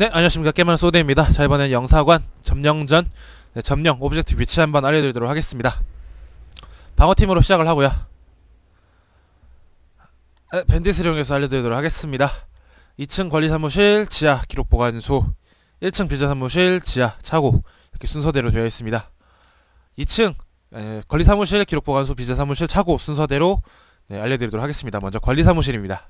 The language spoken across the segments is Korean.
네, 안녕하십니까. 게임하는 소드입니다. 자, 이번엔 영사관 점령전 점령 오브젝트 위치 한번 알려드리도록 하겠습니다. 방어팀으로 시작을 하고요. 밴딧을 이용해서 알려드리도록 하겠습니다. 2층 관리사무실, 지하 기록보관소, 1층 비자사무실, 지하 차고, 이렇게 순서대로 되어 있습니다. 2층 관리사무실, 기록보관소, 비자사무실, 차고 순서대로 알려드리도록 하겠습니다. 먼저 관리사무실입니다.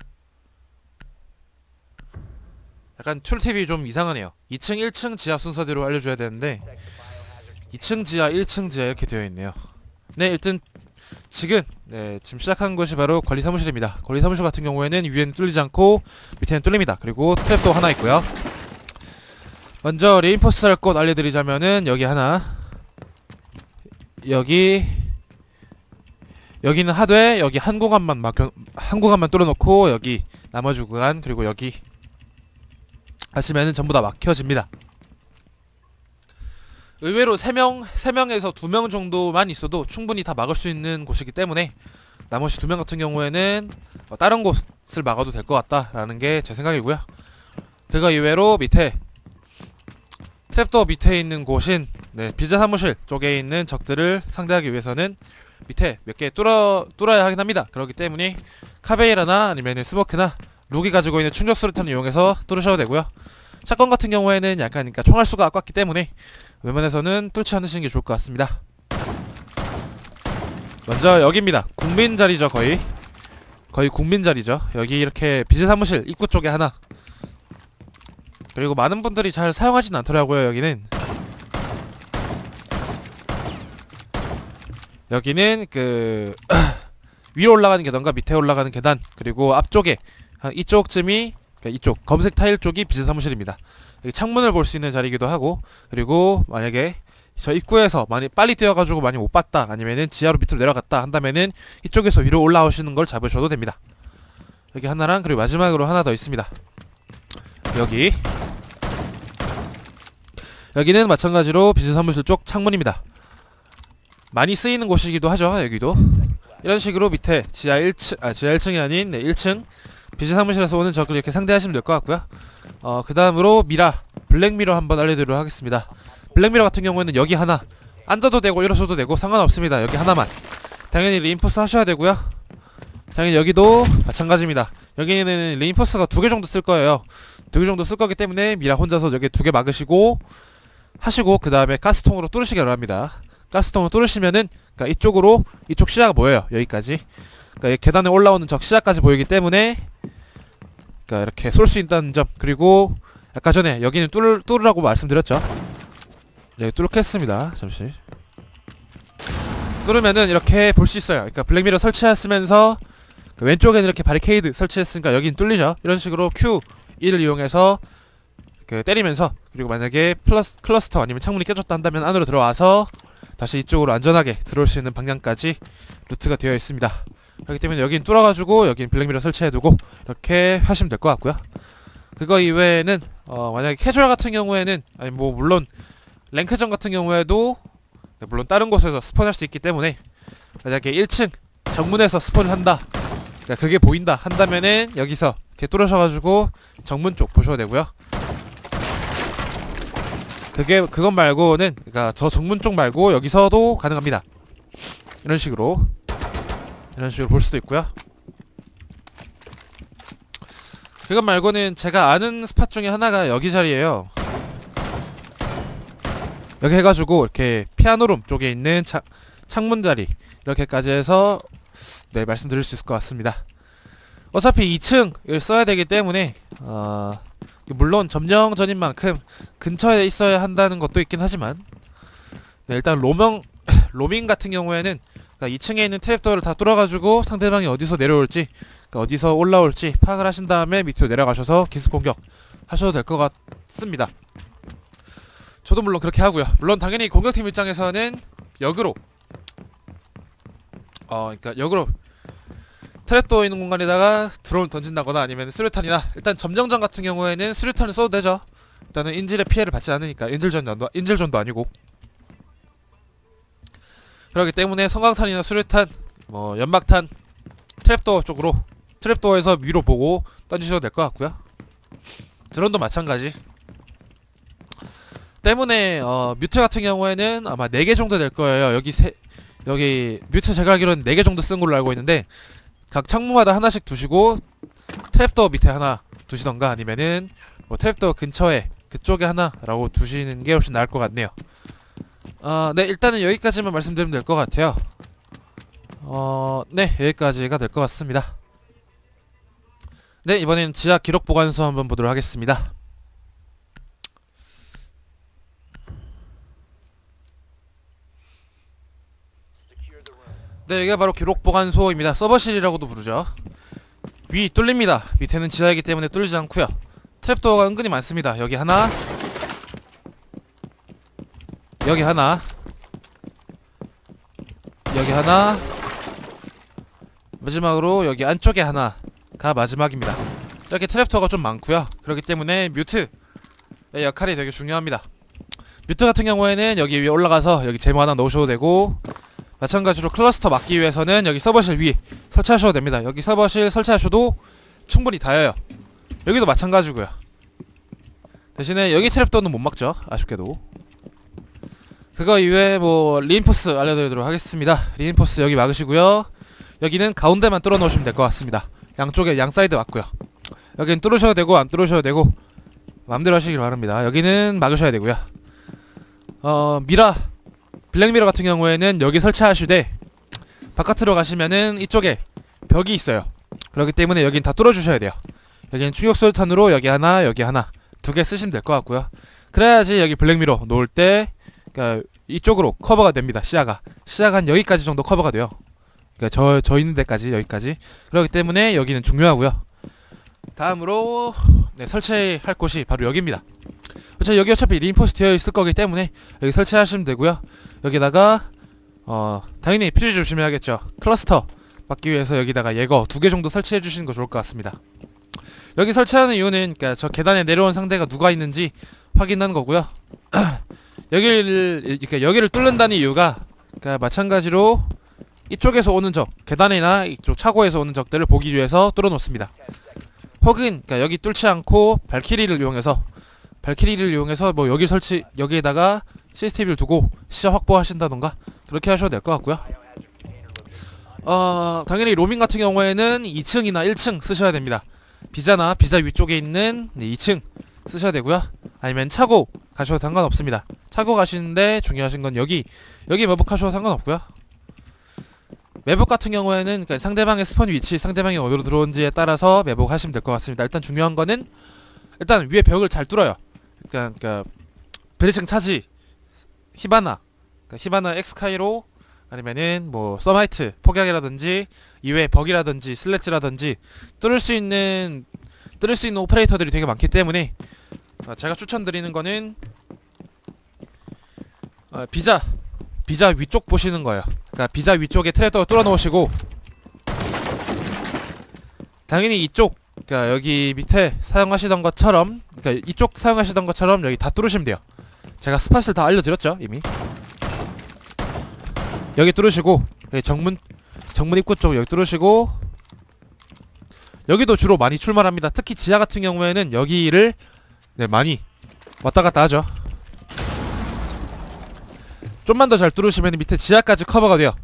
약간 툴팁이 좀 이상하네요. 2층, 1층, 지하 순서대로 알려줘야 되는데 2층, 지하, 1층, 지하 이렇게 되어 있네요. 네, 일단 지금 시작한 것이 바로 관리사무실입니다. 관리사무실 같은 경우에는 위에는 뚫리지 않고 밑에는 뚫립니다. 그리고 트랩도 하나 있고요. 먼저 레인포스 할 곳 알려드리자면은 여기 하나, 여기는 하되 여기 한 구간만 뚫어놓고 여기 나머지 구간, 그리고 여기 하시면은 전부 다 막혀집니다. 의외로 3명에서 2명 정도만 있어도 충분히 다 막을 수 있는 곳이기 때문에 나머지 2명 같은 경우에는 다른 곳을 막아도 될 것 같다라는 게 제 생각이고요. 그거 이외로 밑에 트랩도어 밑에 있는 곳인 비자사무실 쪽에 있는 적들을 상대하기 위해서는 밑에 몇 개 뚫어야 하긴 합니다. 그렇기 때문에 카베이라나 아니면 스모크나 룩이 가지고 있는 충격 수류탄을 이용해서 뚫으셔도 되고요. 샷건 같은 경우에는 약간 총알 수가 아깝기 때문에 웬만해서는 뚫지 않으시는 게 좋을 것 같습니다. 먼저 여기입니다. 국민 자리죠. 거의 국민 자리죠. 여기 이렇게 비제사무실 입구 쪽에 하나, 그리고 많은 분들이 잘 사용하진 않더라고요. 여기는 그 위로 올라가는 계단과 밑에 올라가는 계단, 그리고 앞쪽에 이쪽쯤이, 이쪽 검색 타일 쪽이 비제사무실입니다. 여기 창문을 볼 수 있는 자리이기도 하고, 그리고 만약에 저 입구에서 많이 빨리 뛰어가지고 많이 못 봤다, 아니면은 지하로 밑으로 내려갔다 한다면은 이쪽에서 위로 올라오시는 걸 잡으셔도 됩니다. 여기 하나랑, 그리고 마지막으로 하나 더 있습니다. 여기는 마찬가지로 비제사무실 쪽 창문입니다. 많이 쓰이는 곳이기도 하죠. 여기도 이런 식으로 밑에 지하 1층이 아닌 1층 비제사무실에서 오는 적을 이렇게 상대하시면 될 것 같고요. 그 다음으로 블랙미러 한번 알려드리도록 하겠습니다. 블랙미러 같은 경우에는 여기 하나, 앉아도 되고 일어서도 되고 상관없습니다. 여기 하나만. 당연히 레인포스 하셔야 되고요. 당연히 여기도 마찬가지입니다. 여기는 레인포스가 2개 정도 쓸 거예요. 2개 정도 쓸 거기 때문에 미라 혼자서 여기 2개 막으시고 하시고, 그 다음에 가스통으로 뚫으시기 바랍니다. 가스통을 뚫으시면은 이쪽 시야가 보여요. 여기까지. 계단에 올라오는 적 시야까지 보이기 때문에 이렇게 쏠 수 있다는 점, 그리고 아까 전에 여기는 뚫으라고 말씀드렸죠. 여기 뚫겠습니다. 잠시 뚫으면은 이렇게 볼 수 있어요. 그러니까 블랙미러 설치했으면서 왼쪽에는 이렇게 바리케이드 설치했으니까 여긴 뚫리죠. 이런 식으로 Q1을 이용해서 때리면서, 그리고 만약에 클러스터 아니면 창문이 깨졌다 한다면 안으로 들어와서 다시 이쪽으로 안전하게 들어올 수 있는 방향까지 루트가 되어 있습니다. 그렇기 때문에 여긴 뚫어가지고 여긴 블랙미러 설치해두고 이렇게 하시면 될 것 같고요. 그거 이외에는 만약에 캐주얼 같은 경우에는, 아니 뭐 물론 랭크전 같은 경우에도 물론 다른 곳에서 스폰할 수 있기 때문에, 만약에 1층 정문에서 스폰을 한다, 그러니까 그게 보인다 한다면은 여기서 이렇게 뚫으셔가지고 정문 쪽 보셔야 되고요. 그것 말고는, 그러니까 저 정문 쪽 말고 여기서도 가능합니다. 이런 식으로 볼 수도 있고요. 그것 말고는 제가 아는 스팟 중에 하나가 여기 자리에요. 여기 해가지고 이렇게 피아노룸 쪽에 있는 창문 자리, 이렇게까지 해서 말씀드릴 수 있을 것 같습니다. 어차피 2층을 써야 되기 때문에 물론 점령전인 만큼 근처에 있어야 한다는 것도 있긴 하지만, 일단 로밍 같은 경우에는 2층에 있는 트랩도어를 다 뚫어가지고 상대방이 어디서 내려올지, 어디서 올라올지 파악을 하신 다음에 밑으로 내려가셔서 기습공격 하셔도 될 것 같습니다. 저도 물론 그렇게 하고요. 물론 당연히 공격팀 입장에서는 역으로 트랩도어 있는 공간에다가 드론을 던진다거나 아니면 수류탄이나, 일단 점령전 같은 경우에는 수류탄을 써도 되죠. 일단은 인질의 피해를 받지 않으니까. 인질전도 아니고. 그렇기 때문에 성광탄이나 수류탄, 연막탄, 트랩도어 쪽으로, 트랩도어에서 위로 보고 던지셔도 될 것 같고요. 드론도 마찬가지. 때문에 뮤트 같은 경우에는 아마 4개 정도 될 거예요. 여기 뮤트 제가 알기로는 4개 정도 쓴 걸로 알고 있는데 각 창문마다 하나씩 두시고 트랩도어 밑에 하나 두시던가 아니면은 뭐 트랩도어 근처에 그쪽에 하나라고 두시는 게 훨씬 나을 것 같네요. 네, 일단은 여기까지만 말씀드리면 될 것 같아요. 네, 여기까지가 될 것 같습니다. 네, 이번엔 지하 기록 보관소 한번 보도록 하겠습니다. 네, 여기가 바로 기록 보관소입니다. 서버실이라고도 부르죠. 위 뚫립니다. 밑에는 지하이기 때문에 뚫리지 않고요. 트랩도어가 은근히 많습니다. 여기 하나, 여기 하나, 여기 하나, 마지막으로 여기 안쪽에 하나가 마지막입니다. 이렇게 트랩도어가 좀 많고요. 그렇기 때문에 뮤트의 역할이 되게 중요합니다. 뮤트 같은 경우에는 여기 위에 올라가서 여기 제모 하나 넣으셔도 되고, 마찬가지로 클러스터 막기 위해서는 여기 서버실 위에 설치하셔도 됩니다. 여기 서버실 설치하셔도 충분히 닿아요. 여기도 마찬가지고요. 대신에 여기 트랩도어는 못 막죠. 아쉽게도. 그거 이외에 뭐 리인포스 알려드리도록 하겠습니다. 리인포스 여기 막으시고요. 여기는 가운데만 뚫어 놓으시면 될 것 같습니다. 양쪽에 양 사이드 맞고요. 여기는 뚫으셔도 되고 안 뚫으셔도 되고 마음대로 하시길 바랍니다. 여기는 막으셔야 되고요. 블랙미러 같은 경우에는 여기 설치하시되 바깥으로 가시면은 이쪽에 벽이 있어요. 그렇기 때문에 여긴 다 뚫어주셔야 돼요. 여기는 충격수류탄으로 여기 하나 2개 쓰시면 될 것 같고요. 그래야지 여기 블랙미러 놓을 때 그러니까 이쪽으로 커버가 됩니다. 시야가 한 여기까지 정도 커버가 돼요. 그러니까 저 있는 데까지 여기까지. 그렇기 때문에 여기는 중요하고요. 다음으로 네, 설치할 곳이 바로 여기입니다. 여기 어차피 리인포스 되어 있을 거기 때문에 여기 설치하시면 되고요. 여기다가 당연히 퓨즈 조심해야겠죠. 클러스터 막기 위해서 여기다가 예거 2개 정도 설치해 주시는 거 좋을 것 같습니다. 여기 설치하는 이유는 그러니까 저 계단에 내려온 상대가 누가 있는지 확인하는 거고요. 여기를 뚫는다는 이유가 그러니까 마찬가지로 이쪽에서 오는 적, 계단이나 이쪽 차고에서 오는 적들을 보기 위해서 뚫어 놓습니다. 혹은 그러니까 여기 뚫지 않고 발키리를 이용해서 뭐 여기에다가 CCTV를 두고 시야 확보하신다던가 그렇게 하셔도 될 것 같고요. 당연히 로밍 같은 경우에는 2층이나 1층 쓰셔야 됩니다. 비자 위쪽에 있는 2층 쓰셔야 되고요. 아니면 차고 가셔도 상관없습니다. 차고 가시는데 중요하신 건 여기 매복하셔도 상관없고요. 매복 같은 경우에는 그러니까 상대방의 스폰 위치, 상대방이 어디로 들어온지에 따라서 매복하시면 될 것 같습니다. 일단 중요한 거는 일단 위에 벽을 잘 뚫어요. 그러니까 브리칭 차지, 히바나 엑스카이로 아니면은 뭐 서마이트 폭약이라든지 이외에 벅이라든지 슬래지라든지 뚫을 수 있는 오퍼레이터들이 되게 많기 때문에 제가 추천드리는 거는 비자 위쪽 보시는 거예요. 그러니까 비자 위쪽에 트랩도어 뚫어 놓으시고 당연히 이쪽 그러니까 여기 밑에 사용하시던 것처럼 여기 다 뚫으시면 돼요. 제가 스팟을 다 알려드렸죠 이미. 여기 뚫으시고 여기 정문 입구 쪽 여기 뚫으시고 여기도 주로 많이 출몰합니다. 특히 지하 같은 경우에는 여기를 네, 많이 왔다갔다 하죠. 좀만 더 잘 뚫으시면 밑에 지하까지 커버가 돼요.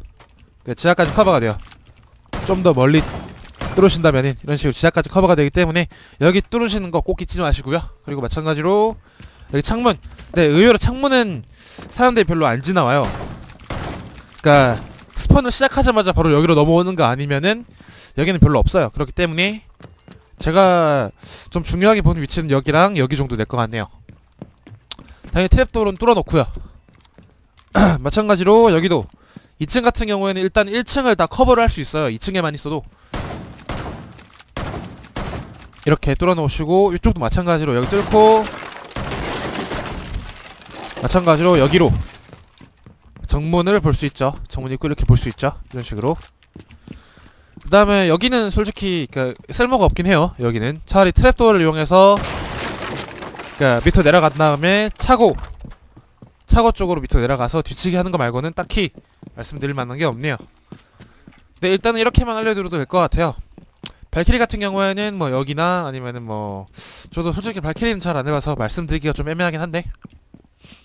좀 더 멀리 뚫으신다면 이런 식으로 지하까지 커버가 되기 때문에 여기 뚫으시는 거 꼭 잊지 마시고요. 그리고 마찬가지로 여기 창문. 네, 의외로 창문은 사람들이 별로 안 지나와요. 그러니까 스폰을 시작하자마자 바로 여기로 넘어오는 거 아니면은 여기는 별로 없어요. 그렇기 때문에 제가 좀 중요하게 보는 위치는 여기랑 여기 정도 될 것 같네요. 당연히 트랩도어는 뚫어놓고요. 마찬가지로 여기도 2층 같은 경우에는 일단 1층을 다 커버를 할 수 있어요. 2층에만 있어도 이렇게 뚫어놓으시고 이쪽도 마찬가지로 여기 뚫고 마찬가지로 여기로 정문을 볼 수 있죠. 정문 입구 이렇게 볼 수 있죠. 이런 식으로. 그 다음에 여기는 솔직히 그러니까 쓸모가 없긴 해요. 여기는 차라리 트랩도어를 이용해서 그러니까 밑으로 내려간 다음에 차고 쪽으로 밑으로 내려가서 뒤치기 하는 거 말고는 딱히 말씀드릴 만한 게 없네요. 네, 일단은 이렇게만 알려드려도 될 것 같아요. 발키리 같은 경우에는 뭐 여기나 아니면은 뭐 저도 솔직히 발키리는 잘 안 해봐서 말씀드리기가 좀 애매하긴 한데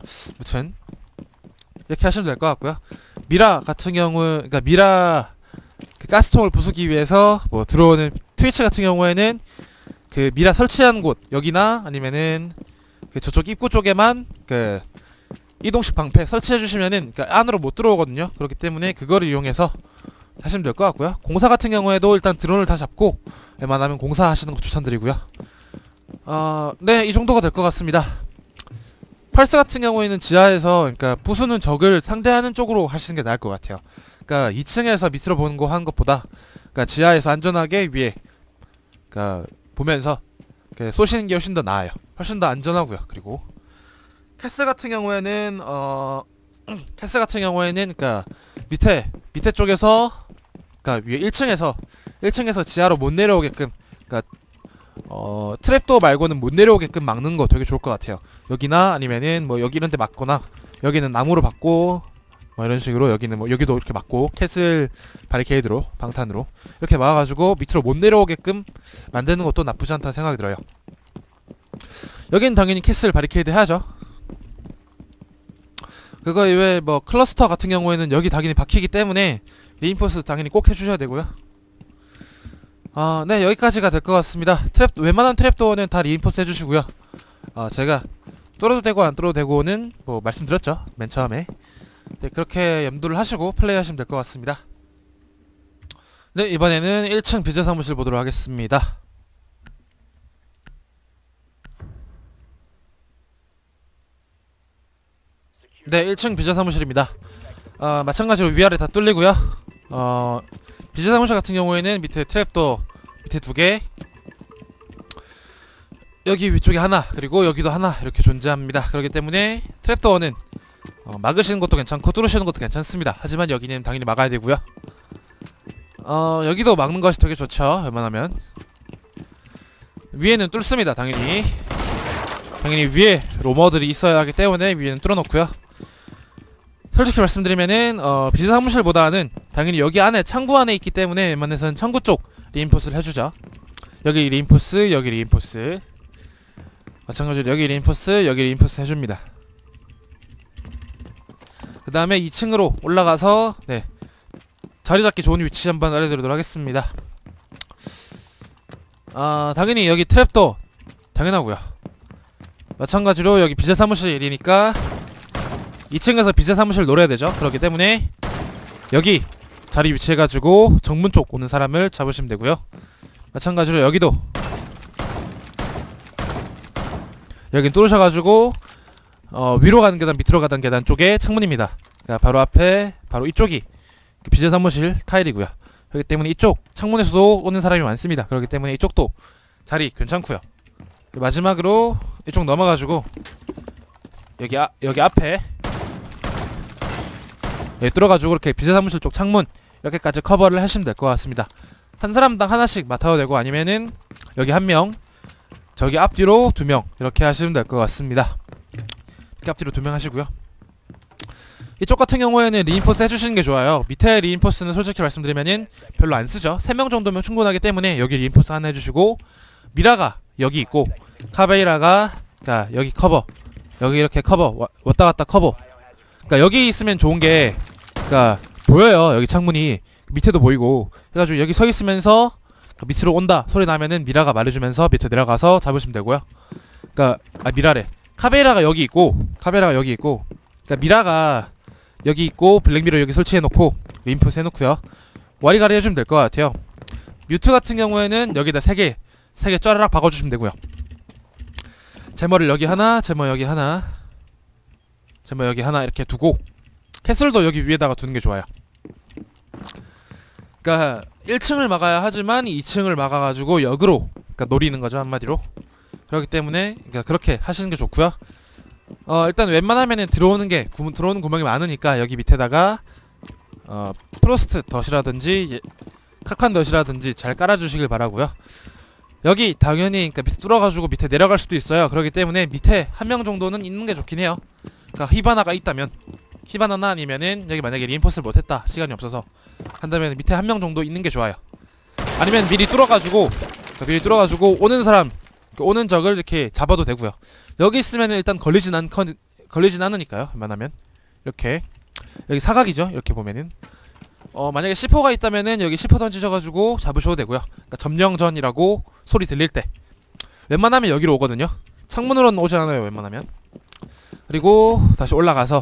무튼 이렇게 하시면 될 것 같고요. 미라 같은 경우, 그러니까 미라 그 가스통을 부수기 위해서 뭐 들어오는 트위치 같은 경우에는 그 미라 설치한 곳 여기나 아니면은 그 저쪽 입구 쪽에만 그 이동식 방패 설치해 주시면은 그러니까 안으로 못 들어오거든요. 그렇기 때문에 그거를 이용해서 하시면 될 것 같고요. 공사 같은 경우에도 일단 드론을 다 잡고 웬만하면 공사하시는 거 추천드리고요. 네, 이 정도가 될 것 같습니다. 펄스 같은 경우에는 지하에서 그러니까 부수는 적을 상대하는 쪽으로 하시는 게 나을 것 같아요. 그러니까 2층에서 밑으로 보는 거 하는 것보다 그러니까 지하에서 안전하게 위에 그러니까 보면서 쏘시는 게 훨씬 더 나아요. 훨씬 더 안전하고요. 그리고 캐슬 같은 경우에는 캐슬 같은 경우에는 그러니까 밑에 쪽에서 그러니까 위에 1층에서 지하로 못 내려오게끔 그러니까 트랩도어 말고는 못 내려오게끔 막는 거 되게 좋을 것 같아요. 여기나 아니면은 뭐 여기 이런 데 막거나 여기는 나무로 막고 뭐 이런 식으로 여기는 뭐 여기도 이렇게 막고 캐슬 바리케이드로 방탄으로 이렇게 막아가지고 밑으로 못 내려오게끔 만드는 것도 나쁘지 않다는 생각이 들어요. 여기는 당연히 캐슬 바리케이드 해야죠. 그거 이외에 뭐 클러스터 같은 경우에는 여기 당연히 박히기 때문에 리인포스 당연히 꼭 해주셔야 되고요. 네, 여기까지가 될 것 같습니다. 웬만한 트랩도어는 다 리인포스 해주시고요. 제가 뚫어도 되고 안 뚫어도 되고는 뭐 말씀드렸죠, 맨 처음에. 네, 그렇게 염두를 하시고 플레이하시면 될 것 같습니다. 네, 이번에는 1층 비즈 사무실 보도록 하겠습니다. 네, 1층 비즈 사무실입니다. 마찬가지로 위아래 다 뚫리고요. 비즈 사무실 같은 경우에는 밑에 트랩도 밑에 2개, 여기 위쪽에 하나, 그리고 여기도 하나 이렇게 존재합니다. 그렇기 때문에 트랩도어는 막으시는 것도 괜찮고 뚫으시는 것도 괜찮습니다. 하지만 여기는 당연히 막아야 되고요. 여기도 막는 것이 되게 좋죠. 웬만하면 위에는 뚫습니다. 당연히 위에 로머들이 있어야 하기 때문에 위에는 뚫어놓고요. 솔직히 말씀드리면은 비즈 사무실보다는 당연히 여기 안에 창구 안에 있기 때문에 웬만해서는 창구 쪽 리인포스를 해주죠. 여기 리인포스, 여기 리인포스, 마찬가지로 여기 리인포스, 여기 리인포스 해줍니다. 그 다음에 2층으로 올라가서 네, 자리잡기 좋은 위치 한번 알려드리도록 하겠습니다. 당연히 여기 트랩도 당연하고요. 마찬가지로 여기 비즈 사무실이니까 2층에서 비즈 사무실 노려야 되죠. 그렇기 때문에 여기 자리 위치해가지고 정문 쪽 오는 사람을 잡으시면 되고요. 마찬가지로 여기도 여긴 뚫으셔가지고 위로 가는 계단, 밑으로 가는 계단 쪽에 창문입니다. 그러니까 바로 앞에 바로 이쪽이 비즈 사무실 타일이고요. 그렇기 때문에 이쪽 창문에서도 오는 사람이 많습니다. 그렇기 때문에 이쪽도 자리 괜찮고요. 마지막으로 이쪽 넘어가지고 여기 앞에 뚫어가지고 이렇게 비즈 사무실 쪽 창문 이렇게까지 커버를 하시면 될 것 같습니다. 한 사람당 하나씩 맡아도 되고 아니면은 여기 1명, 저기 앞뒤로 2명 이렇게 하시면 될 것 같습니다. 이렇게 앞뒤로 2명 하시고요. 이쪽 같은 경우에는 리인포스 해주시는 게 좋아요. 밑에 리인포스는 솔직히 말씀드리면은 별로 안 쓰죠. 3명 정도면 충분하기 때문에 여기 리인포스 하나 해주시고, 미라가 여기 있고 카베이라가 자 여기 커버, 여기 이렇게 커버 왔다 갔다 커버. 그러니까 여기 있으면 좋은 게 그러니까 보여요. 여기 창문이 밑에도 보이고 해가지고 여기 서 있으면서 밑으로 온다 소리 나면은 미라가 말해주면서 밑에 내려가서 잡으시면 되고요. 그러니까 미라래. 카베이라가 여기 있고 그러니까 미라가 여기 있고 블랙미러 여기 설치해놓고 리인포스 해놓고요. 와리가리 해주면 될 것 같아요. 뮤트 같은 경우에는 여기다 3개 쫘라락 박아주시면 되고요. 제머를 여기 하나, 제머 여기 하나, 제머 여기 하나 이렇게 두고 캐슬도 여기 위에다가 두는 게 좋아요. 그러니까 1층을 막아야 하지만 2층을 막아가지고 역으로 그러니까 노리는 거죠, 한마디로. 그렇기 때문에 그러니까 그렇게 하시는 게 좋고요. 일단 웬만하면은 들어오는 구멍이 많으니까 여기 밑에다가 프로스트 덫이라든지 카칸 덫이라든지 잘 깔아주시길 바라고요. 여기 당연히 그러니까 밑에 뚫어가지고 밑에 내려갈 수도 있어요. 그렇기 때문에 밑에 1명 정도는 있는 게 좋긴 해요. 그러니까 히바나가 있다면, 히바나나 아니면은 여기 만약에 리인포스를 못했다, 시간이 없어서 한다면 밑에 1명 정도 있는 게 좋아요. 아니면 미리 뚫어가지고 오는 사람, 오는 적을 이렇게 잡아도 되고요. 여기 있으면 일단 걸리진 걸리진 않으니까요. 웬만하면 이렇게 여기 사각이죠. 이렇게 보면은 만약에 C4가 있다면은 여기 C4 던지셔가지고 잡으셔도 되고요. 그러니까 점령전이라고 소리 들릴 때 웬만하면 여기로 오거든요. 창문으로는 오지 않아요. 웬만하면. 그리고 다시 올라가서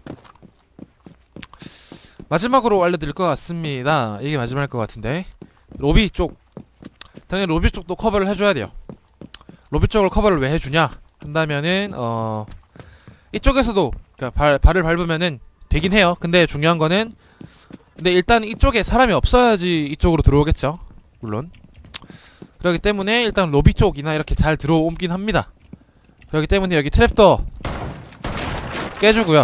마지막으로 알려드릴 것 같습니다. 이게 마지막일 것 같은데 로비 쪽, 당연히 로비 쪽도 커버를 해줘야 돼요. 로비 쪽을 커버를 왜 해주냐 한다면은 이쪽에서도 그러니까 발을 밟으면은 되긴 해요. 근데 중요한 거는 근데 일단 이쪽에 사람이 없어야지 이쪽으로 들어오겠죠. 물론 그렇기 때문에 일단 로비 쪽이나 이렇게 잘 들어오긴 합니다. 그렇기 때문에 여기 트랩도 깨주고요.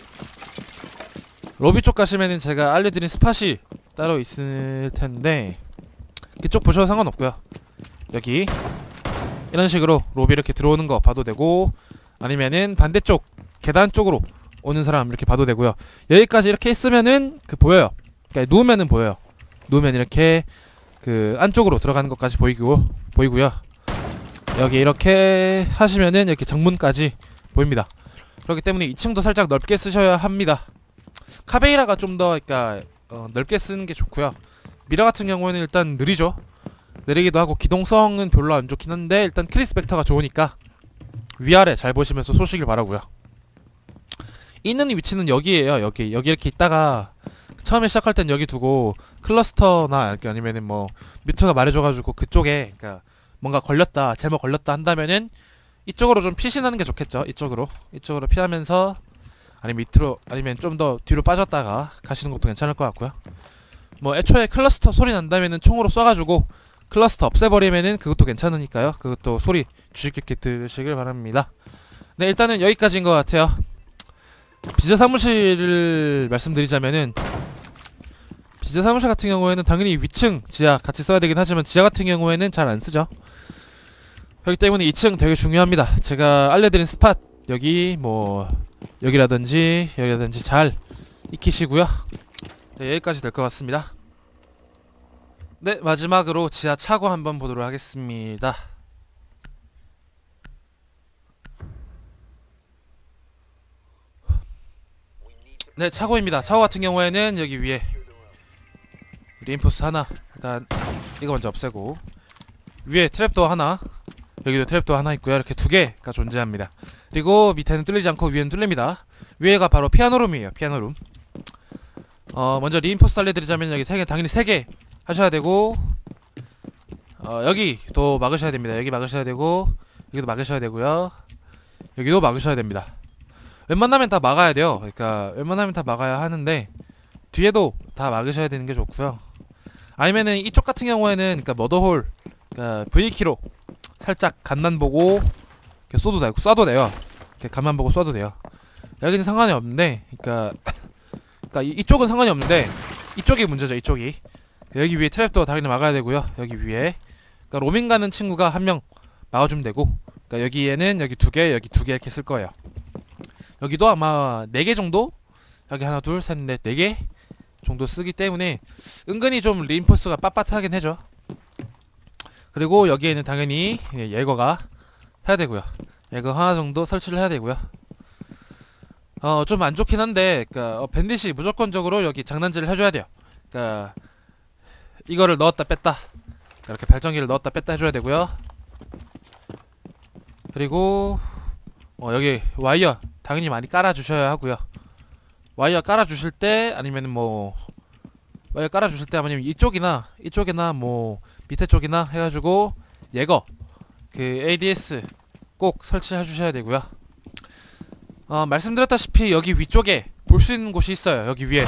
로비 쪽 가시면은 제가 알려드린 스팟이 따로 있을 텐데 그쪽 보셔도 상관없고요. 여기 이런 식으로 로비 이렇게 들어오는 거 봐도 되고 아니면은 반대쪽 계단 쪽으로 오는 사람 이렇게 봐도 되고요. 여기까지 이렇게 있으면은 보여요. 그러니까 누우면은 보여요. 누우면 이렇게 안쪽으로 들어가는 것까지 보이고요. 여기 이렇게 하시면은 이렇게 정문까지 보입니다. 그렇기 때문에 2층도 살짝 넓게 쓰셔야 합니다. 카베이라가 좀 더 그러니까 넓게 쓰는 게 좋고요. 미라 같은 경우에는 일단 느리죠. 느리기도 하고 기동성은 별로 안 좋긴 한데 일단 크리스 벡터가 좋으니까 위아래 잘 보시면서 쏘시길 바라고요. 있는 위치는 여기에요. 여기 이렇게 있다가 처음에 시작할 땐 여기 두고 클러스터나 아니면은 뭐 뮤트가 말해줘가지고 그쪽에 그러니까 뭔가 걸렸다, 제목 걸렸다 한다면은 이쪽으로 좀 피신하는 게 좋겠죠. 이쪽으로 피하면서 아니면 밑으로 아니면 좀 더 뒤로 빠졌다가 가시는 것도 괜찮을 것 같고요. 뭐 애초에 클러스터 소리 난다면은 총으로 쏴가지고 클러스터 없애버리면은 그것도 괜찮으니까요. 그것도 소리 주의 깊게 들으시길 바랍니다. 네, 일단은 여기까지인 것 같아요. 비즈 사무실을 말씀드리자면은 비즈 사무실 같은 경우에는 당연히 위층, 지하 같이 써야 되긴 하지만 지하 같은 경우에는 잘 안 쓰죠. 그렇기 때문에 2층 되게 중요합니다. 제가 알려드린 스팟 여기 뭐 여기라든지 잘 익히시고요. 네, 여기까지 될 것 같습니다. 네, 마지막으로 지하 차고 한번 보도록 하겠습니다. 네, 차고입니다. 차고 같은 경우에는 여기 위에 리인포스 하나, 일단 이거 먼저 없애고 위에 트랩도 하나, 여기도 트랩도 하나 있고요. 이렇게 두 개가 존재합니다. 그리고 밑에는 뚫리지 않고 위에는 뚫립니다. 위에가 바로 피아노룸이에요. 피아노룸. 먼저 리인포스 알려드리자면 여기 당연히 3개 하셔야 되고 여기도 막으셔야 됩니다. 여기 막으셔야 되고 여기도 막으셔야 되고요. 여기도 막으셔야 됩니다. 웬만하면 다 막아야 돼요. 그러니까 웬만하면 다 막아야 하는데 뒤에도 다 막으셔야 되는 게 좋고요. 아니면은 이쪽 같은 경우에는 그러니까 머더홀 그러니까 V키로 살짝 간만 보고 쏴도 돼요. 이렇게 간만 보고 쏴도 돼요. 여기는 상관이 없는데 그러니까 이쪽은 상관이 없는데 이쪽이 문제죠. 이쪽이 여기 위에 트랩도 당연히 막아야 되고요. 여기 위에 그러니까 로밍 가는 친구가 한 명 막아주면 되고 그러니까 여기에는 여기 2개 여기 2개 이렇게 쓸 거예요. 여기도 아마 4개 정도 여기 하나 둘 셋 넷 4개 정도 쓰기 때문에 은근히 좀 리인포스가 빳빳하긴 해죠. 그리고 여기에는 당연히 예거가 해야 되고요. 예거 하나 정도 설치를 해야 되고요. 좀 안 좋긴 한데 그러니까 밴딧이 무조건적으로 여기 장난질을 해줘야 돼요. 그러니까 이거를 넣었다 뺐다 이렇게 발전기를 넣었다 뺐다 해줘야 되고요. 그리고 여기 와이어 당연히 많이 깔아주셔야 하고요. 와이어 깔아주실 때 아니면은 뭐 와이어 깔아주실 때 아니면 이쪽이나 뭐 밑에 쪽이나 해가지고 예거 ADS 꼭 설치해 주셔야 되고요. 말씀드렸다시피 여기 위쪽에 볼 수 있는 곳이 있어요. 여기 위에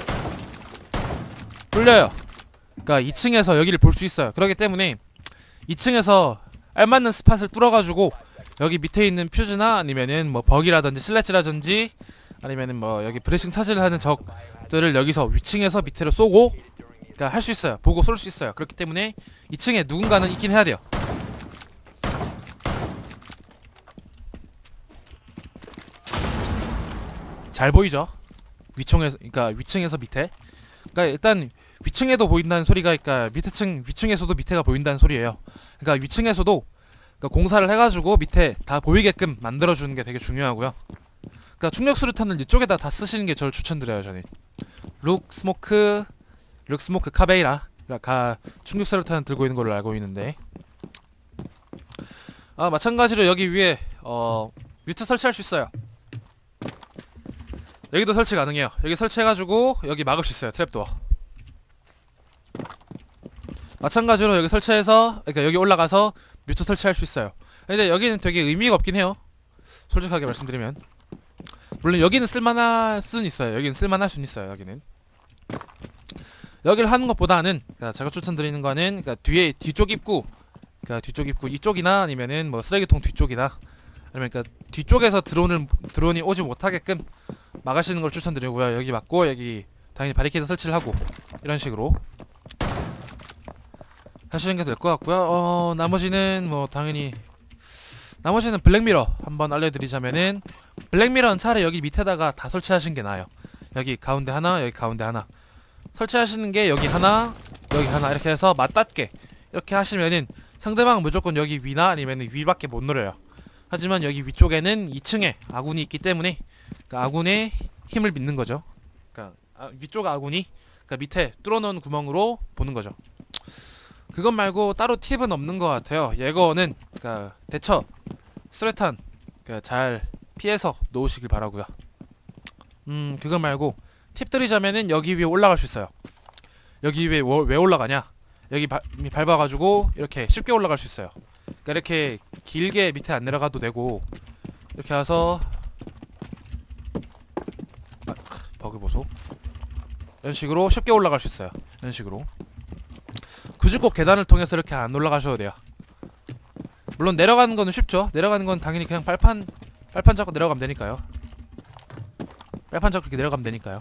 뚫려요. 그러니까 2층에서 여기를 볼 수 있어요. 그렇기 때문에 2층에서 알맞는 스팟을 뚫어가지고 여기 밑에 있는 퓨즈나 아니면은 뭐 버기라든지 슬래지라든지 아니면은 뭐 여기 브레싱 차지를 하는 적들을 여기서 위층에서 밑으로 쏘고 그러니까 할 수 있어요. 보고 쏠 수 있어요. 그렇기 때문에 2층에 누군가는 있긴 해야 돼요. 잘 보이죠? 그러니까 위층에서 밑에. 그러니까 일단 위층에도 보인다는 소리가 그러니까 위층에서도 밑에가 보인다는 소리예요. 그러니까 위층에서도 그러니까 공사를 해가지고 밑에 다 보이게끔 만들어주는 게 되게 중요하고요. 그러니까 충격 수류탄을 이쪽에다 다 쓰시는 게 저를 추천드려요. 저는 룩 스모크 카베이라 충격 수류탄을 들고 있는 걸로 알고 있는데, 마찬가지로 여기 위에 뮤트 설치할 수 있어요. 여기도 설치 가능해요. 여기 설치해가지고 여기 막을 수 있어요. 트랩도어. 마찬가지로 여기 설치해서, 그러니까 여기 올라가서 뮤트 설치할 수 있어요. 근데 여기는 되게 의미가 없긴 해요. 솔직하게 말씀드리면. 물론 여기는 쓸만할 수는 있어요. 여기는 쓸만할 수는 있어요. 여기를 하는 것보다는, 그러니까 제가 추천드리는 거는, 그러니까 뒤쪽 입구, 그러니까 뒤쪽 입구 이쪽이나 아니면은 뭐 쓰레기통 뒤쪽이나, 아니면 그러니까 뒤쪽에서 드론이 오지 못하게끔 막으시는 걸 추천드리고요. 여기 막고 여기 당연히 바리케이드 설치를 하고 이런 식으로 하시는 게 될 것 같고요. 나머지는 뭐 당연히 나머지는 블랙미러 한번 알려드리자면은, 블랙미러는 차라리 여기 밑에다가 다 설치하시는 게 나아요. 여기 가운데 하나, 여기 가운데 하나 설치하시는 게, 여기 하나, 여기 하나 이렇게 해서 맞닿게 이렇게 하시면은 상대방은 무조건 여기 위나 아니면은 위밖에 못 노려요. 하지만 여기 위쪽에는 2층에 아군이 있기 때문에 그 아군의 힘을 믿는 거죠. 그러니까 위쪽 아군이 그러니까 밑에 뚫어놓은 구멍으로 보는 거죠. 그것 말고 따로 팁은 없는 것 같아요. 예거는 그러니까 대처 수류탄 그러니까 잘 피해서 놓으시길 바라고요. 그것 말고 팁 드리자면은 여기 위에 올라갈 수 있어요. 여기 위에 왜 올라가냐? 여기 밟아가지고 이렇게 쉽게 올라갈 수 있어요. 그러니까 이렇게 길게 밑에 안 내려가도 되고, 이렇게 해서 버그 보소. 이런 식으로 쉽게 올라갈 수 있어요. 이런 식으로 굳이 꼭 계단을 통해서 이렇게 안 올라가셔도 돼요. 물론 내려가는 거는 쉽죠. 내려가는 건 당연히 그냥 발판 잡고 내려가면 되니까요. 발판 잡고 이렇게 내려가면 되니까요.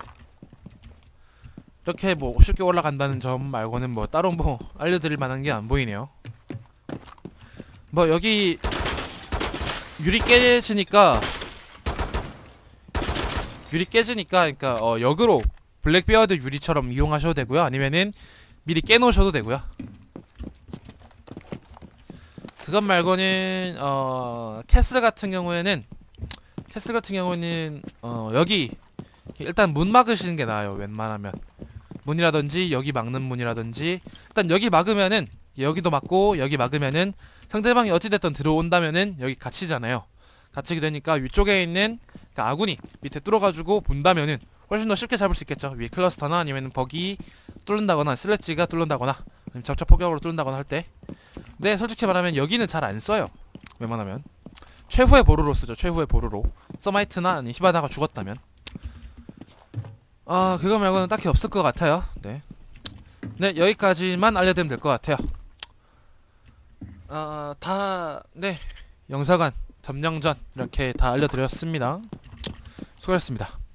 이렇게 뭐 쉽게 올라간다는 점 말고는 뭐 따로 뭐 알려드릴 만한 게 안 보이네요. 뭐 여기 유리 깨지니까 그러니까 역으로 블랙비어드 유리처럼 이용하셔도 되고요. 아니면은 미리 깨놓으셔도 되고요. 그것 말고는 캐슬 같은 경우에는 여기 일단 문 막으시는 게 나아요. 웬만하면 문이라든지 여기 막는 문이라든지, 일단 여기 막으면은 여기도 막고 여기 막으면은 상대방이 어찌됐든 들어온다면은 여기 갇히잖아요. 갇히게 되니까 위쪽에 있는 그러니까 아군이 밑에 뚫어가지고 본다면은 훨씬 더 쉽게 잡을 수 있겠죠. 위에 클러스터나 아니면 버기 뚫는다거나 슬래지가 뚫는다거나 아니면 접촉 폭격으로 뚫는다거나 할 때. 근데 솔직히 말하면 여기는 잘 안 써요. 웬만하면 최후의 보루로 쓰죠. 최후의 보루로. 서마이트나 아니 히바나가 죽었다면. 그거 말고는 딱히 없을 것 같아요. 네, 여기까지만 알려드리면 될 것 같아요. 네, 영사관 점령전 이렇게 다 알려드렸습니다. 수고하셨습니다.